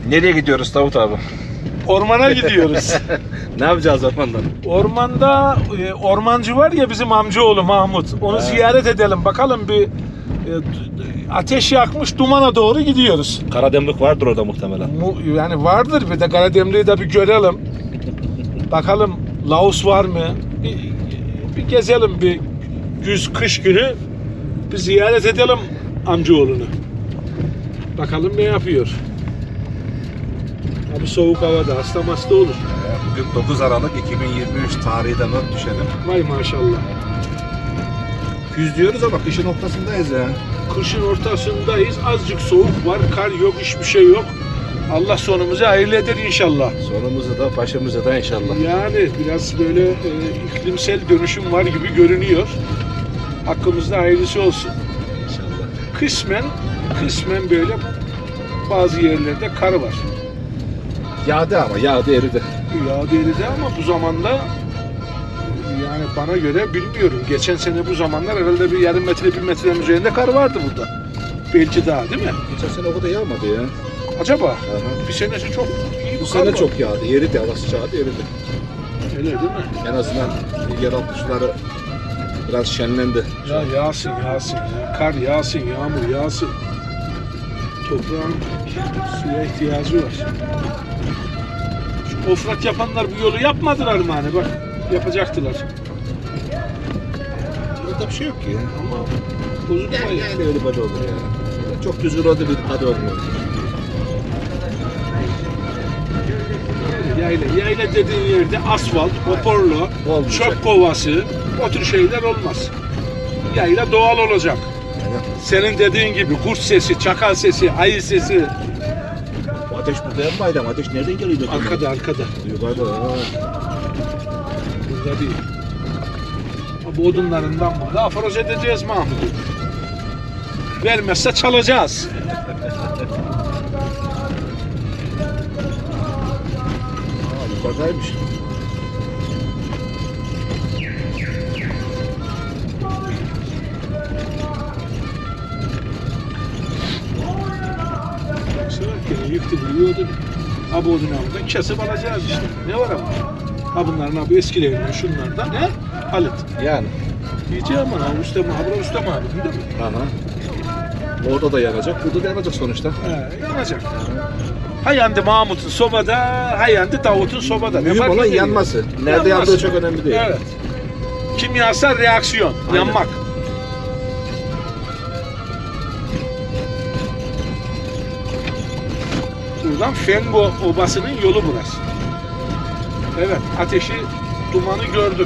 Nereye gidiyoruz Davut abi? Ormana gidiyoruz. Ne yapacağız ormanda? Ormanda ormancı var ya bizim amcaoğlu Mahmut. Onu ziyaret edelim. Bakalım bir ateş yakmış dumana doğru gidiyoruz. Karademlik vardır orada muhtemelen. Yani vardır, bir de Karademli'yi de bir görelim. Bakalım Laos var mı? Bir gezelim, bir kış günü bir ziyaret edelim amcaoğlunu. Bakalım ne yapıyor. Abi soğuk havada hasta olur. Bugün 9 Aralık 2023 tarihi de not düşelim. Vay maşallah. Güz diyoruz ama kışın ortasındayız ya. Kışın ortasındayız. Azıcık soğuk var. Kar yok, hiçbir şey yok. Allah sonumuzu hayırlı eder inşallah. Sonumuzu da başımızı da inşallah. Yani biraz böyle iklimsel dönüşüm var gibi görünüyor. Hakkımızda hayırlısı olsun. İnşallah. Kısmen böyle bazı yerlerde kar var. Yağdı ama yağdı eridi. Yağdı eridi ama bu zamanda yani bana göre bilmiyorum. Geçen sene bu zamanlar herhalde bir yarım metre, 1 metrenin üzerinde kar vardı burada. Belki daha değil mi? Geçen sene o kadar yağmadı ya. Acaba? Aha. Bir senesi çok iyi. Bu sene çok yağdı. Eridi, hava sıcağıdı eridi. Öyle değil mi? En azından yeraltı suları biraz şenlendi. Ya yağsın ya. Kar yağsın, yağmur yağsın. Toprağın suya ihtiyacı var. Şu ofrat yapanlar bu yolu yapmadılar mı hani bak, yapacaktılar. Burada bir şey yok ki. Ama bozulmayın. Yani öyle böyle olur ya. Çok düzgün oldu bir tadı olmuyor. Yayla dediğin yerde asfalt, hoparlör, çöp kovası, o tür şeyler olmaz. Yayla doğal olacak. Senin dediğin gibi kuş sesi, çakal sesi, ayı sesi. Bu ateş burada yapmaydı ama ateş nereden geliyordu? Arkada. Yukarıda. Burada değil. Bu odunlarından burada aforoz edeceğiz Mahmut'u. Vermezse çalacağız. Yukarıdaymış. Yıktı burayı odun. Ha bu odun aldık, kesip alacağız işte. Ne var ama? Ha bunların abi eskilerinden şunlardan he? Halit. Yani. Diyeceğim ama ha usta mı? Ha usta mı abi değil mi? Aha. Orada da yanacak, burada da yanacak sonuçta. He, yanacak. Ha yandı Mahmut'un sobada, ha yandı Davut'un sobada. Mühim olan yanması. Nerede yandığı çok önemli değil. Evet. Kimyasal reaksiyon, aynen. Yanmak. Buradan Fengo Obası'nın yolu burası. Evet, ateşi, dumanı gördük.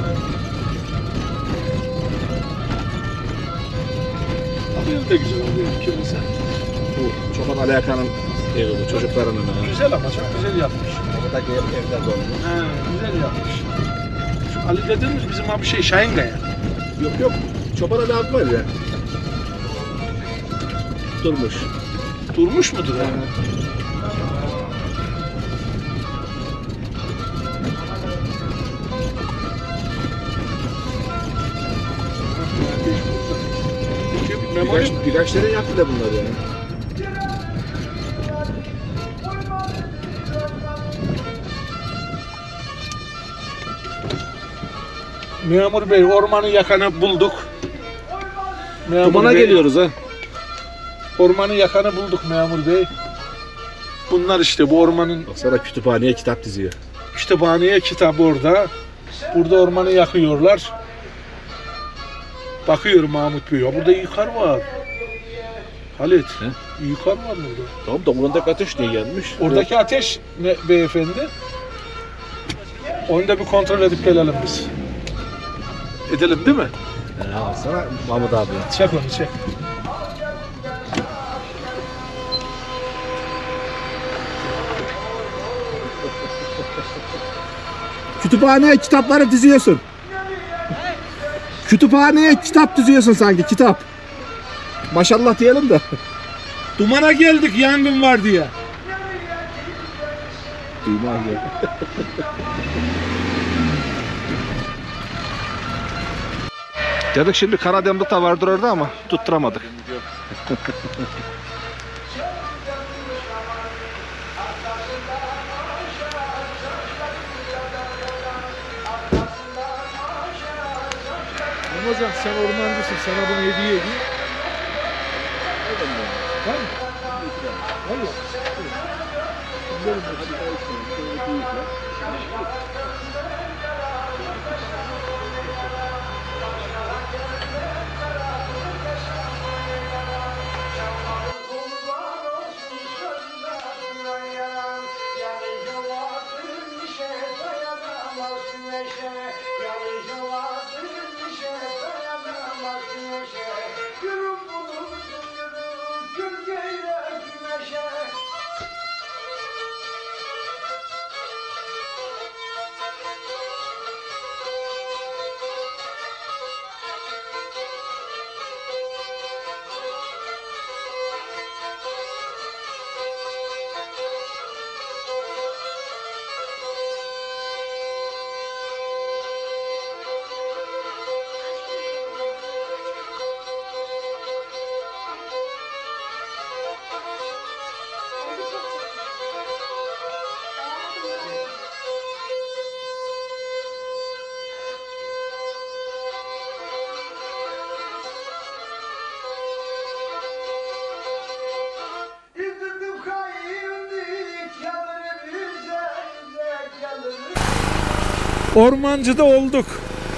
Abi de güzel oluyor kimse. Bu Çoban Ali Hakan'ın evi bu, çocuklarının evi. Güzel ama çok güzel yapmış. Oradaki evler de olmuş. He, güzel yapmış. Şu Ali dediğimiz bizim abi Şahinkaya. Yok. Çoban Ali abi var ya. Durmuş. Durmuş mudur yani? Birkaç tane yaptı da bunlar yani. Memur Bey, ormanı yakanı bulduk. Dumana geliyoruz ha. Ormanı yakanı bulduk Memur Bey. Bunlar işte bu ormanın... Baksana kütüphaneye kitap diziyor. Kütüphaneye kitap orada. Burada ormanı yakıyorlar. Bakıyorum Mahmut Bey. Ya burada iyi kar var. Halit. He? İyi kar var burada. Tamam da buradaki ateş niye gelmiş? Oradaki ateş ne beyefendi? Onu da bir kontrol edip gelelim biz. Edelim değil mi? Sana Mahmut abi. Çek onu çek. Kütüphaneye kitapları diziyorsun. Kütüphaneye kitap diziyorsun sanki, kitap. Maşallah diyelim de. Dumana geldik yangın var diye. Duman ya. Dedik şimdi Karademlik de vardır orada ama tutturamadık. Ramazan sen ormancısın. Sana bunu hediye edeyim. Var mı? Valla. Ormancı'da olduk.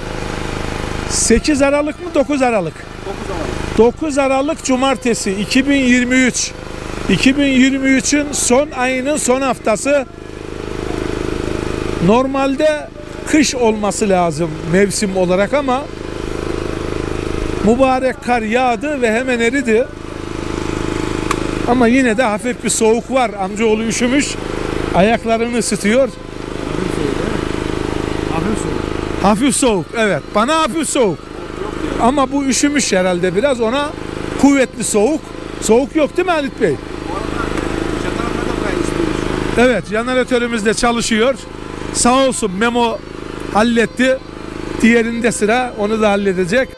8 Aralık mı 9 Aralık? 9 Aralık Cumartesi 2023. 2023'ün son ayının son haftası. Normalde kış olması lazım mevsim olarak ama mübarek kar yağdı ve hemen eridi. Ama yine de hafif bir soğuk var. Amcaoğlu üşümüş. Ayaklarını ısıtıyor. Hafif soğuk, evet. Bana hafif soğuk. Ama bu üşümüş herhalde biraz. Ona kuvvetli soğuk. Soğuk yok değil mi Halit Bey? Evet, jeneratörümüz de çalışıyor. Sağ olsun Memo halletti. Diğerinde sıra, onu da halledecek.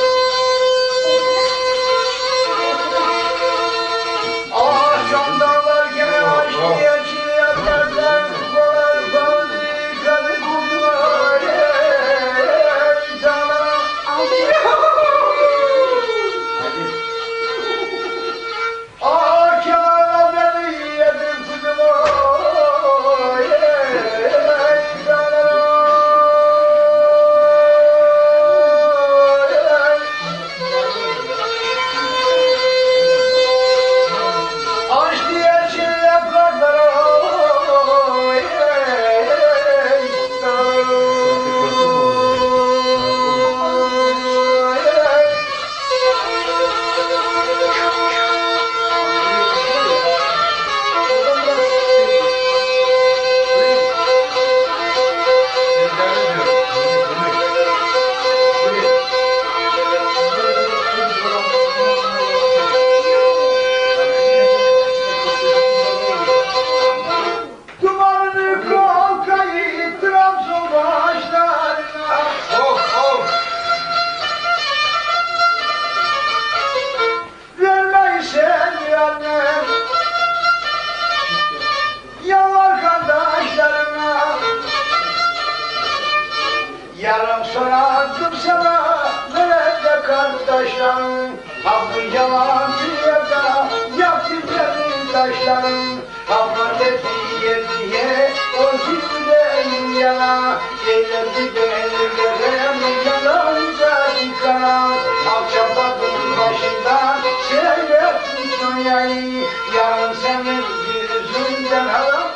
Yarım sorardım sana, nerede kardeşlerim? Hakkı yalan dünyada, yaktı beni taşlarım. Hakkı diye diye, o zilden yana, eğlendi beni yanımda yıkanan. Akçabatın başından, seyrettim dünyayı, yarın senin yüzünden haram.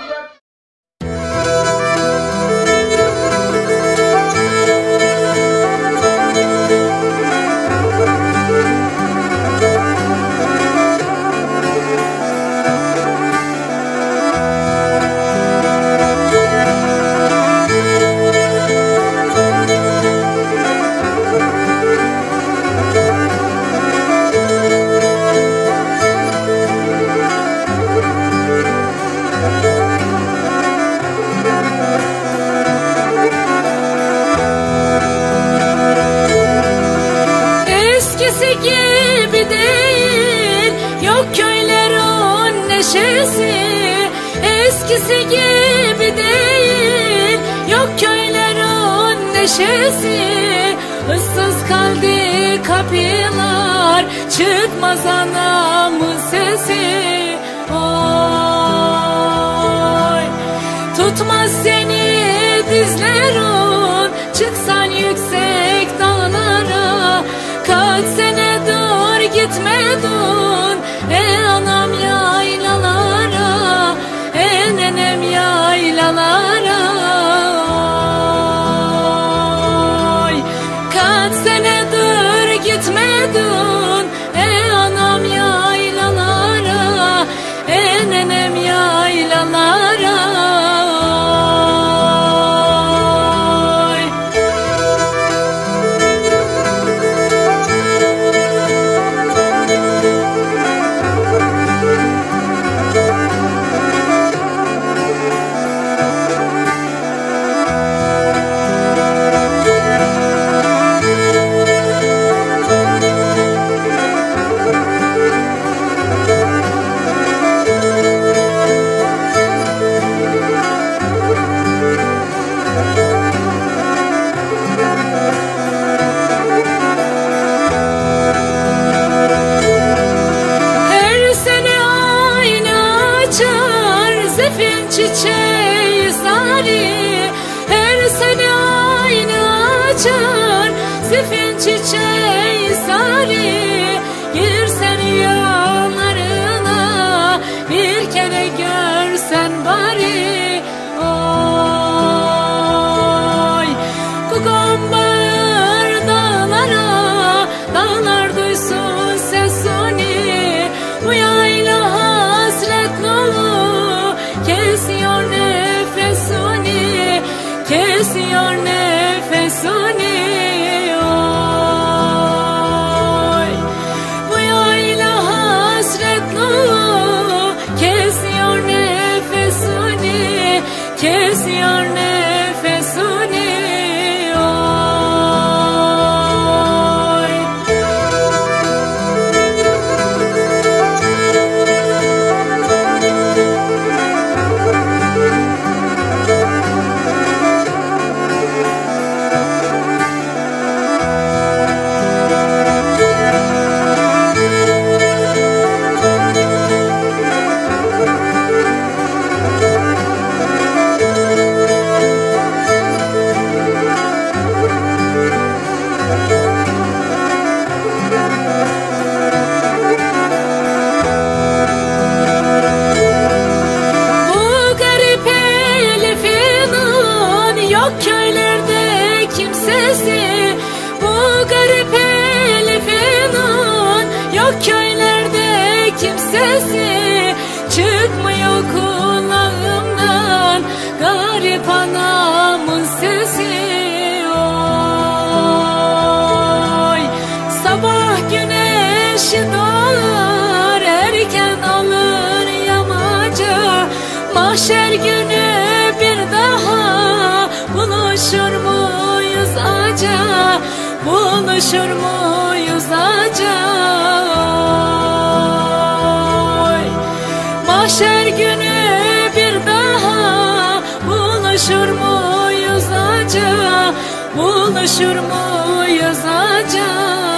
Eskisi gibi değil, yok köylerin neşesi. ıssız kaldı kapılar, çıkmaz anamın sesi. Oy, tutmaz seni dizlerin, çıksan yüksek dağlara. Kaç senedir gitmedin anam yaylalara, nenem yaylalara. Oy, kaç senedir gitmedin anam yaylalara, nenem yaylalara. Çiçeği sarı, her sene aynı açar. Zifin çiçeği sarı, girsen yollarına, bir kere görsen bari. Oy, kukam bağır dağlara, dağlar duysun sesini. Bu yayla hasret nolu, kesiyor nefesini, kesiyor nefesini. Oy, bu yayla hasret nolu, kesiyor nefesini, kesiyor nefesini. Oy, köylerde kimsesi, bu garip Elif'in yok köylerde kimsesi. Çıkmıyor kulağımdan garip anamın sesi. Oy, sabah güneşi doğar, erken alır yamaca. Mahşer günü bir daha buluşur muyuz aca, buluşur muyuz aca? Oy, mahşer günü bir daha buluşur muyuz aca, buluşur muyuz aca?